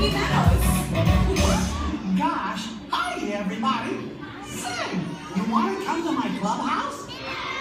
Mickey Mouse. Gosh, hi everybody. Say, you want to come to my clubhouse?